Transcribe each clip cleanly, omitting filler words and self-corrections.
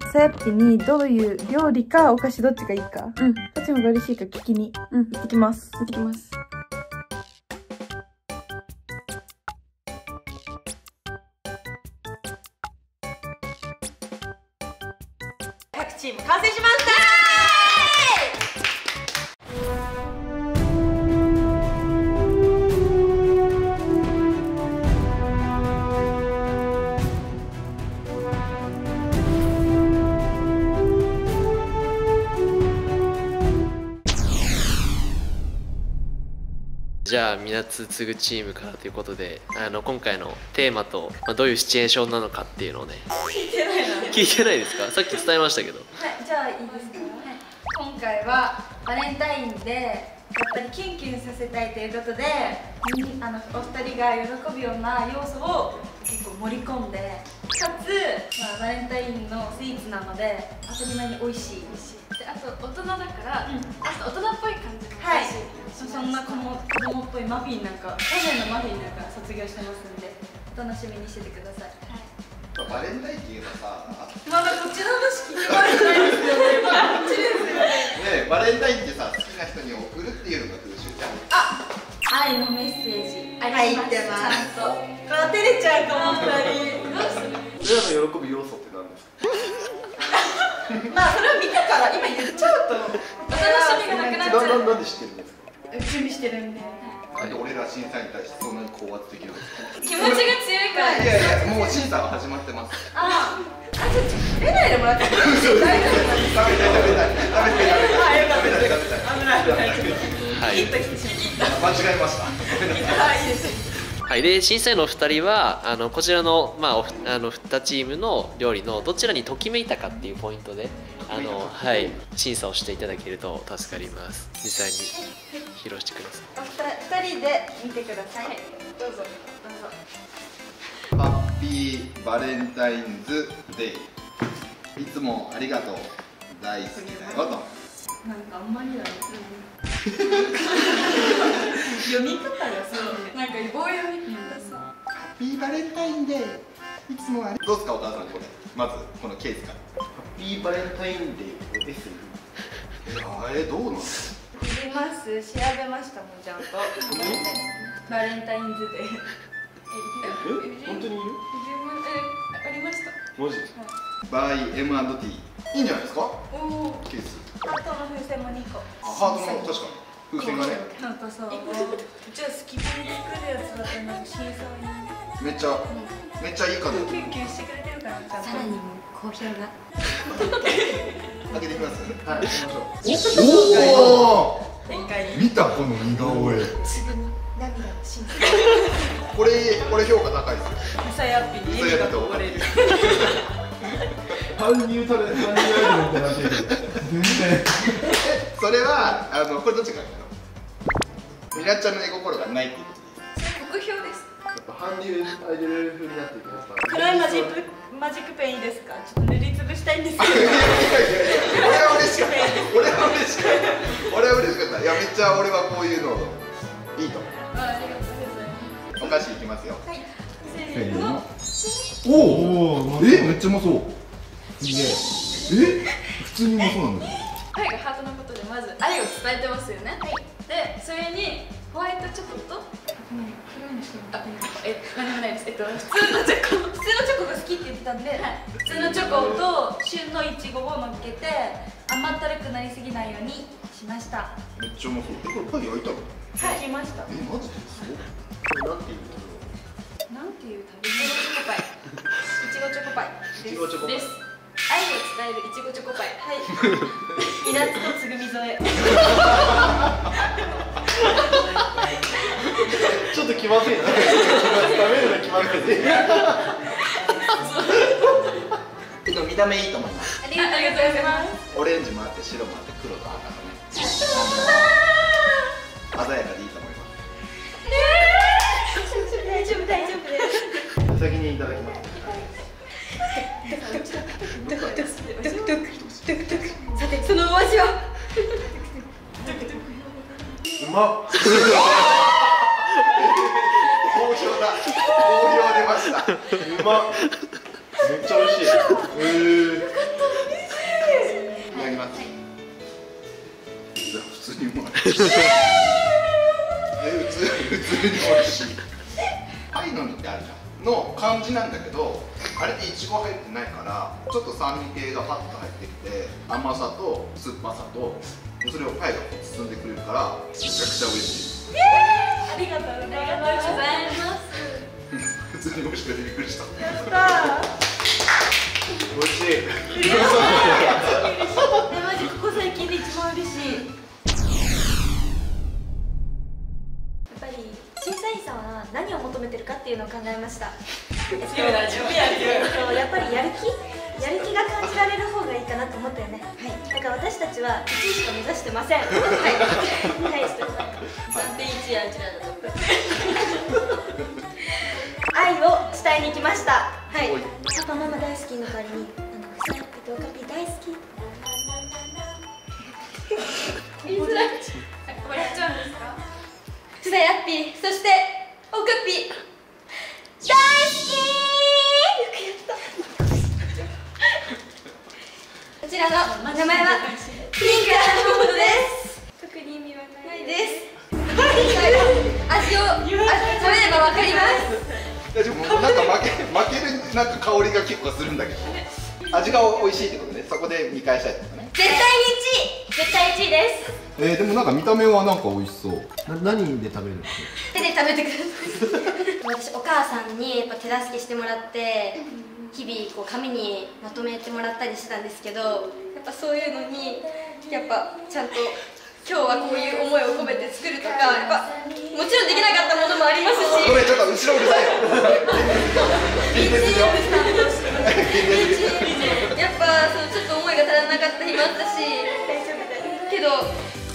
さやっぴにどういう料理かお菓子どっちがいいか、どっちの方が嬉しいか聞きに行ってきます。 行ってきます。 各チーム完成しました。 じゃあみなつつぐチームからということで、今回のテーマと、どういうシチュエーションなのかっていうのをね、聞いてないですか？さっき伝えましたけど。 はい、じゃあいいですか。今回はバレンタインでやっぱりキュンキュンさせたいということで、お二人が喜ぶような要素を結構盛り込んで、かつ、バレンタインのスイーツなので当たり前に美味しい。 で、あと大人だから、あと大人っぽい感じもはい、 欲しい。 そんな子供っぽいマフィンなんか、去年のマフィンなんか卒業してますんで、お楽しみにしててください。 バレンタインって言えばさ、 まだこっちの話聞きましてないですよね。こっちですよね。 ね、バレンタインってさ、好きな人に送るっていうのが風習じゃん。 愛のメッセージ入ってます。 ちゃんと。照れちゃうかも、2人。 どうする？ 俺らの喜ぶ要素って何ですか？ まあそれを見たから今言っちゃうとお楽しみがなくなっちゃう。 なんで知ってるんですか？ 準備してるんで。 なんで俺ら審査に対してそんなに高圧的なんですか？ 気持ちが強いから。 いやいや、もう審査は始まってます。 ちょっと触れないでもらって大丈夫です。 食べたい。 はい。 間違えました。 いいです。 はい、で審査員の2人はこちらの、2チームの料理のどちらにときめいたかっていうポイントではい、審査をしていただけると助かります。実際に披露してください。 2人で見てください。どうぞ。 ハッピーバレンタインズデイ。いつもありがとう。大好きだよと。 なんかあんまりだね。読み方がそうなんか棒読み方さ。 ハッピーバレンタインデー。いつもあり。どうですかお母さん、これまずこのケースから。ハッピーバレンタインデーです。どうなの？ 見ます。調べましたもんちゃんと。バレンタインズデー。 本当にいる？ ありました。 マジですか？バイ M&T。いいんじゃないですか？ おお。 ケース。 ハートの風船も2個。 ハートの確かに風船がね。 なんかさ、じゃあスキップに作るやつだったらなんか審査員めっちゃいいかな。 キュンキュンしてくれてるからちゃんと。 さらに好評が。 開けてみます。はい、行きましょう。おお。 展開に。 見たこの似顔絵。 涙の審査。 これ評価高いですよ。 うさやっぴに笑みがこぼれる。 搬入されて搬入アイドルみたいになってる。全然。 それはこれどっちかみなちゃんの絵心がないっていうことです。 酷評です。 やっぱ韓流アイドル風になっていきますから。 黒いマジックペンいいですか？ちょっと塗りつぶしたいんですけど。 俺は嬉しかった。いやめっちゃ俺はこういうのいいと思う。 ありがとうございます。 お菓子いきますよ。 はい。 せーの。おお。めっちゃうまそう。いいね。普通にうまそうなんだよ。 パイがハートのことでまず愛を伝えてますよね。で、それにホワイトチョコと何もないです。普通のチョコが好きって言ってたんで、普通のチョコと旬のいちごを乗っけて甘ったるくなりすぎないようにしました。 めっちゃうまそう。これパイ焼いたの？ 焼きました。 マジで？これなんていうの？ なんていう食べ物？いちごチョコパイ。 いちごチョコパイです。愛を伝えるいちごチョコパイ。はい。イラつとつぐみ添え。 ちょっと気まずいな。食べるの気まずい。 見た目いいと思います。 ありがとうございます。 オレンジもあって白もあって黒と赤とね。鮮やかでいいと思います。 大丈夫です。 先にいただきます。 さてそのお味は？ うまっ。 好評出ました。 うまっ。めっちゃ美味しい。 通にうまい。普通に美味しい。パイの実ってあるじゃんの感じなんだけど、あれっていちご入ってないからちょっと酸味系がパッと入ってきて、甘さと酸っぱさとそれをパイが包んでくれるからめちゃくちゃ美味しい。 ありがとうございます。 普通に美味しくてびっくりした。 やった美味しい。 マジここ最近で一番嬉しい。やっぱり審査員さんは何を求めてるかっていうのを考えました。やっぱりやる気が感じられる方がいいかなと思ったよね。はい。だから私たちは1位しか目指してません。はい。はい。 3.1やうちらだと。 愛を伝えに来ました。はい。パパママ大好きの代わりにふさやっぴとおかぴ大好き。 言いづらい。笑っちゃうんですか？ ふさやっぴ、そしておかぴ大好き。よくやった。こちらの名前はピンクアーモンドです。特に意味はないです。味を食べればわかります。 でもなんか負けるなんか香りが結構するんだけど、味が美味しいってことね。そこで見返したいってことね。 絶対1位です。 でもなんか見た目はなんか美味しそう。何で食べるの？ 手で食べてください。私お母さんにやっぱ手助けしてもらって日々こう紙にまとめてもらったりしてたんですけど、やっぱそういうのにやっぱちゃんと今日はこういう思いを込めて作るとか、やっぱもちろんできなかったものもありますし。 ごめん、ちょっと後ろうるさいよ。 やっぱそうちょっと思いが足らなかった日もあったし、けど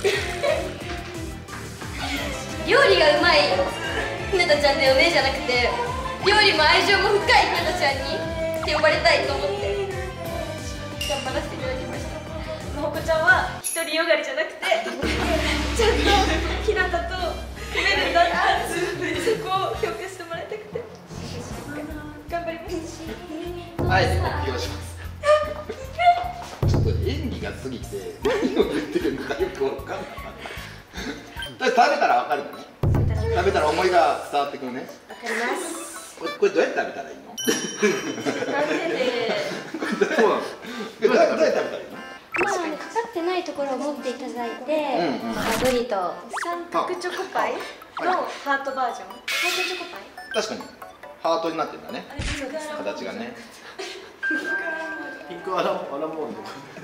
料理がうまいひなたちゃんだよねじゃなくて、料理も愛情も深いひなたちゃんにって呼ばれたいと思って頑張らせていただきました。まほこちゃんは独りよがりじゃなくてちゃんとひなたと組めるんだってそこを評価してもらいたくて頑張ります。 はい、発表します。ちょっと演技が過ぎて何を言ってるのかよくわかんない。食べたらわかるのね。食べたら思いが伝わってくるね。 わかります。 これどうやって食べたらいいの？ そうなの。 どうやって食べたらいいの？ かかってないところを持っていただいて、ガブリと三角チョコパイのハートバージョン。ハートチョコパイ？ 確かにハートになってるんだね。 そうです。 形がね。 ピンクアラモンド。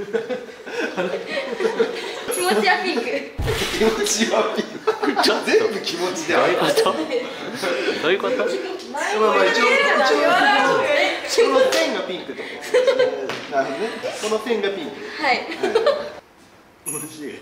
気持ちはピンク。 気持ちはピンク。全部気持ちである。 どういうこと？ まあ一応この線がピンクとか。なるほどね。この線がピンク。 はい。 美味しい。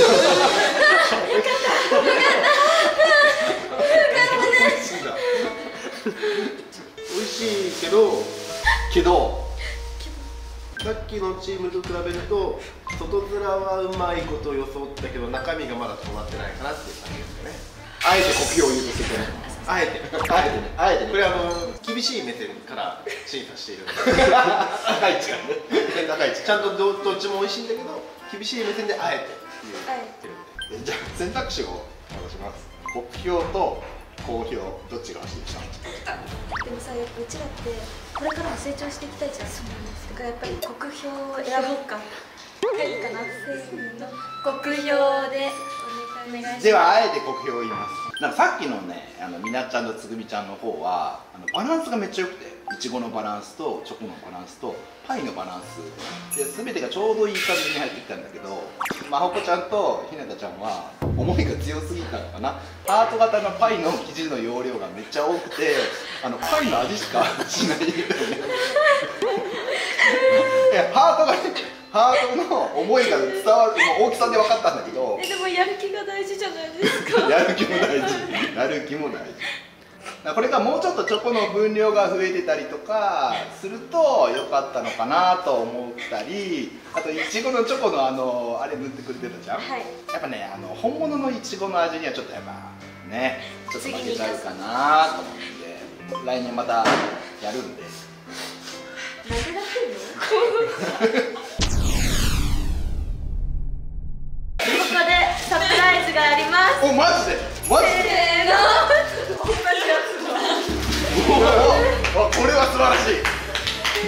美味しいけどさっきのチームと比べると外面はうまいこと装ったけど中身がまだ止まってないかなっていう感じですよね。 あえてコピーを言うとするとね。 あえてね。 これ厳しい目線から審査しているので高い位置がね。高い位置。 ちゃんとどっちも美味しいんだけど厳しい目線であえて言ってるんで。 じゃあ選択肢を渡します。酷評と好評どっちが欲しいでしょう？ でもさ、やっぱうちらってこれからも成長していきたいじゃん。そうなんです。だからやっぱり酷評を選ぼうか。いいかな。せーの。酷評でお願いします。 ではあえて酷評を言います。なんかさっきのね、みなちゃんとつぐみちゃんの方はバランスがめっちゃ良くて、いちごのバランスとチョコのバランスとパイのバランスで全てがちょうどいい感じに入ってきたんだけど、まほこちゃんとひなたちゃんは思いが強すぎたのかな。ハート型のパイの生地の容量がめっちゃ多くてパイの味しかしないみたいな。ハートの思いが伝わる大きさで分かったんだけど、 でもやる気が大事じゃないですか。 やる気も大事。これがもうちょっとチョコの分量が増えてたりとかすると良かったのかなと思ったり、あといちごのチョコのあれ塗ってくれてたじゃん、はい、やっぱね本物のいちごの味にはちょっとやっぱねちょっと負けちゃうかなと思って来年またやるんで。 殴らせるの？ここでサプラ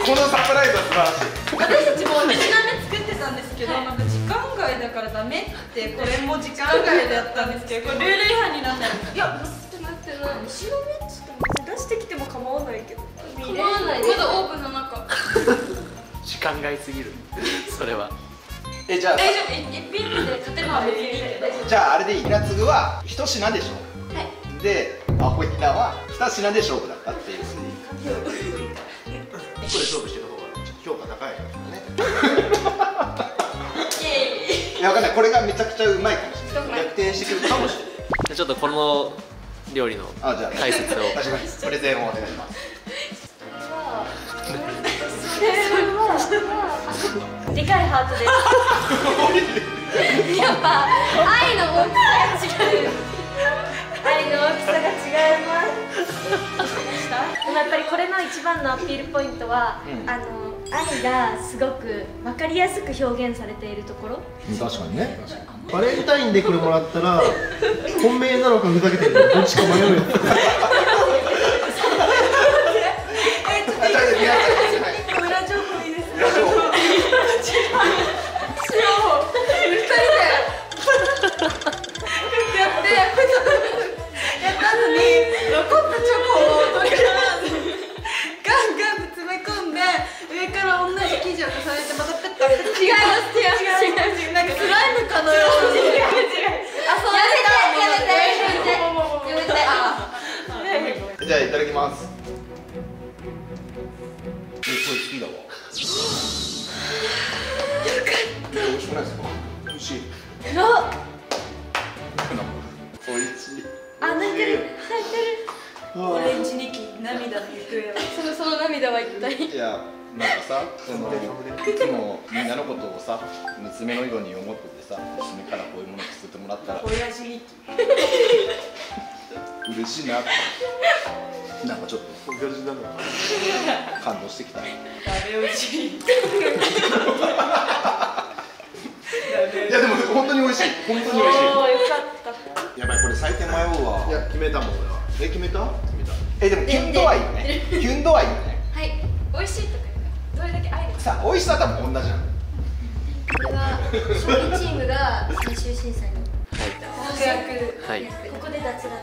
このサプライズは素晴らしい。 私たちも2品目作ってたんですけど、なんか時間外だからダメってこれも時間外だったんですけど、これルール違反になったんです。いや、なってない。2品目っつっても出してきても構わないけど。 構わない。まだオーブンの中。 時間外すぎるそれは。 じゃあ大丈夫。1品目で勝てるのは別にいいんで大丈夫。 じゃああれでいい。ひなつぐは1品でしょ。 はい。 でアホひなは2品で勝負だったっていう。 ここで勝負してる方が評価高いからね。 いや、わかんない。これがめちゃくちゃうまいかもしれない。逆転してくるかもしれない。 ちょっとこの料理のじゃあ解説を確かにプレゼンをお願いします。 でかいハートです。やっぱ愛の大きさが違う。愛の大きさが違います。でもやっぱりこれの一番のアピールポイントは、愛がすごく分かりやすく表現されているところ。 確かにね。 バレンタインでこれもらったら本命なのかふざけてるのかどっちか迷うよ。 裏情報いいですか？ 裏情報。 やった後に残ったチョコを取り出してガンガンと詰め込んで上から同じ生地を重ねてまたペッタペッタ。違います。なんかスライムかのように。やめて。 じゃあいただきます。これ好きだわ。美味しくないですか？美味しい。美味しい。 泣いてる。 オレンジニキ涙の行方は。その涙は一体。 いや、なんかさ、いつもみんなのことをさ、娘のように思っててさ、娘からこういうもの作ってもらったら親父ニキ。 嬉しいなって。なんかちょっと親父なのか。 感動してきた。 ダメおじ。 いやでも本当に美味しい。本当に美味しい。 よかった。 やばい、これ採点迷うわ。 いや決めたもん俺は。 決めた？ 決めた。 でもキュン度はいいよね。キュン度はいいよね。 はい。美味しいとかどれだけ愛が。 さあ、美味しさは多分同じじゃん。 これは勝利チームが最終審査に。 はい。 ここで脱落。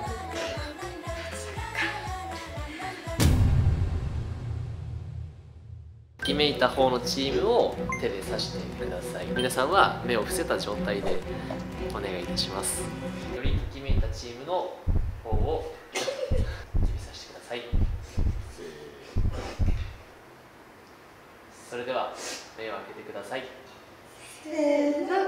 決めた方のチームを手で指してください。皆さんは目を伏せた状態でお願いいたします。より決めたチームの方を指さしてください。それでは目を開けてください。 せーの。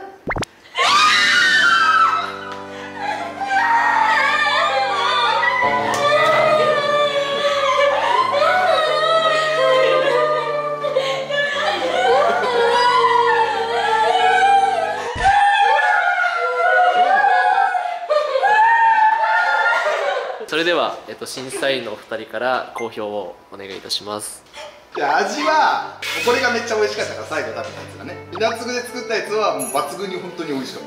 それでは、審査員のお二人から講評をお願いいたします。 いや、味はこれがめっちゃ美味しかったから最後食べたやつがね、ひなつぐで作ったやつはもう抜群に本当に美味しか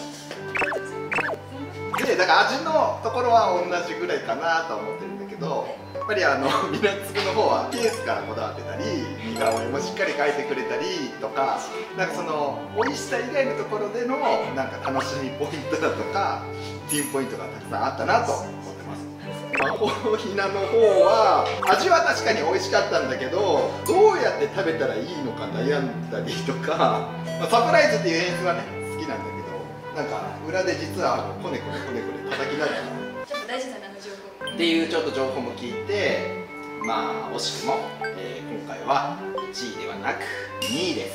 ったで、だから味のところは同じぐらいかなとは思ってるんだけど、やっぱりひなつぐの方はケースからこだわってたり、似顔絵もしっかり描いてくれたりとか、なんかその美味しさ以外のところでのなんか楽しみポイントだとかピンポイントがたくさんあったなと思ってます。まほひなの方は味は確かに美味しかったんだけど、どうやって食べたらいいのか悩んだりとか、サプライズっていう演出はね好きなんだけど、なんか裏で実はこねこねこねこね叩きながらちょっと大事だな、情報。 っていうちょっと情報も聞いて、まあ惜しくも、今回は1位ではなく2位です。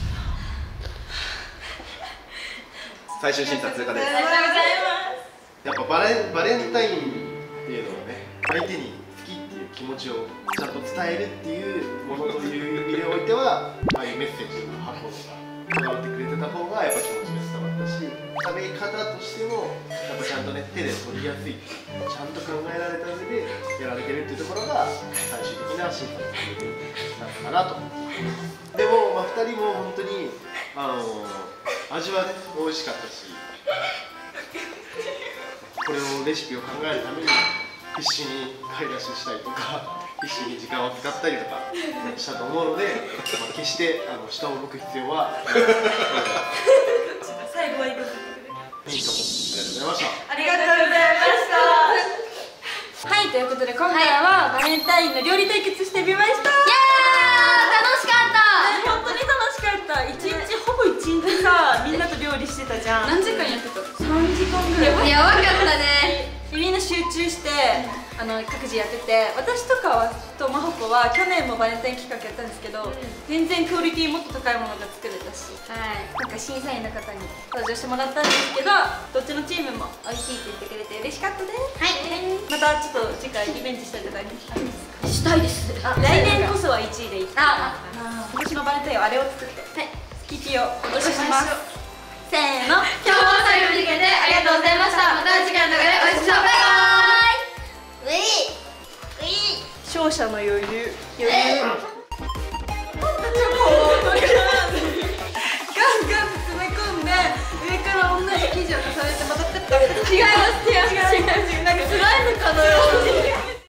最終審査通過です。 ありがとうございやっぱバレンタインっていうのはね、相手に好きっていう気持ちをちゃんと伝えるっていうものという意味でおいては、ああいうメッセージの箱とかこだわってくれてた方がやっぱ気持ちが伝わったし、食べ方としてもやっぱちゃんとね手で取りやすい、ちゃんと考えられた上でやられてるっていうところが最終的な審査のポイントなのかなと。でも、まあ、2人も本当に味はね美味しかったし、これをレシピを考えるために必死に買い出ししたりとか必死に時間を使ったりとかしたと思うので、決して下を向く必要は最後はいいこといいと思う。 ありがとうございましたはい、ということで今回はバレンタインの料理対決してみました。 楽しかった。 本当に楽しかった。ほぼ一日さ、みんなと料理してたじゃん。 何時間やってた 3時間ぐらい。 やばかったね。 みんな集中して各自やってて、私とかと真帆子は去年もバレンタイン企画やったんですけど、全然クオリティもっと高いものが作れたし、なんか審査員の方に登場してもらったんですけど、どっちのチームも美味しいって言ってくれて嬉しかったです。またちょっと次回リベンジしたいとかありますか？ したいです。 来年こそは1位でいい。今年のバレンタインはあれを作って、スキピを落とします。せーの。 今日も最後まで見てくれてありがとうございました。また次回の動画でお会いしましょう。バイバイ。 勝者の余裕。ガンガン詰め込んで上から同じ生地を重ねてまた違います。なんかスライムかのように